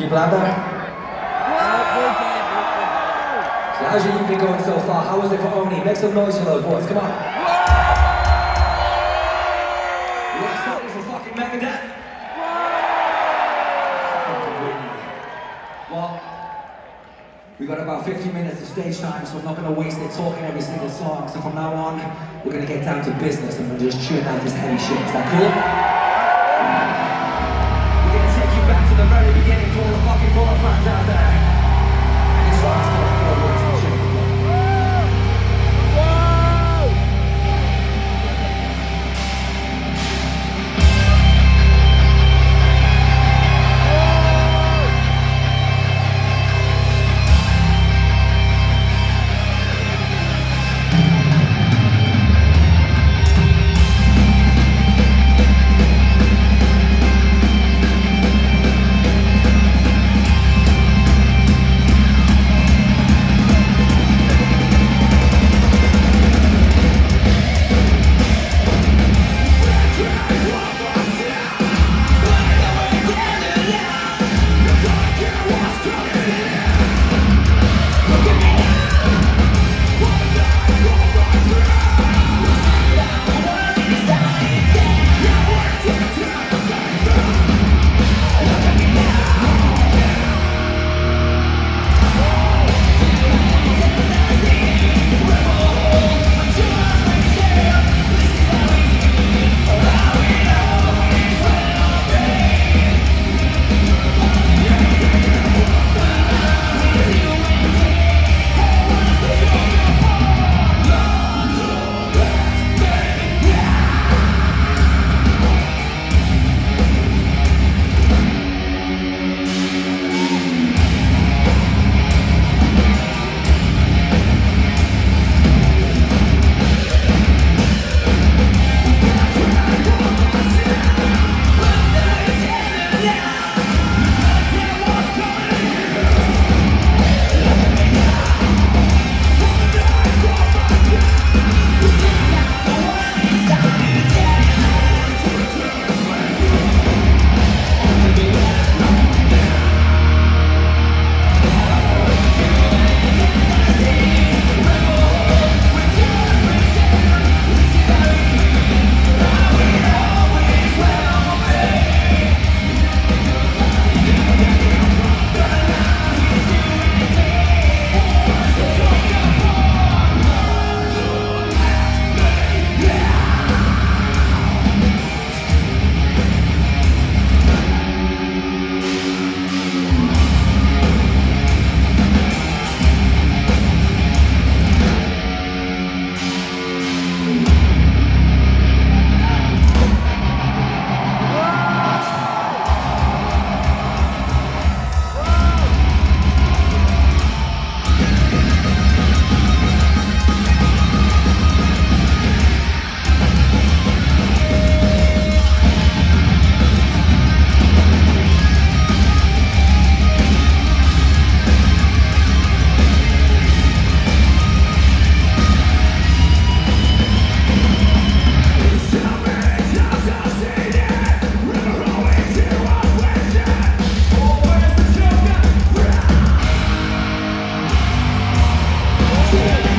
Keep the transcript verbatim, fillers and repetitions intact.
People out there? So how's your evening going so far? How was it for Oni? Make some noise for those boys, come on. You excited for fucking Megadeth? Well, we got about fifty minutes of stage time, so I'm not going to waste it talking every single song. So from now on, we're going to get down to business and we'll just tune out this heavy shit. Is that cool? We're going to take you back to the very beginning for all the fucking Bullet fans out there. And this song's called Four Words to Change the World. Yeah.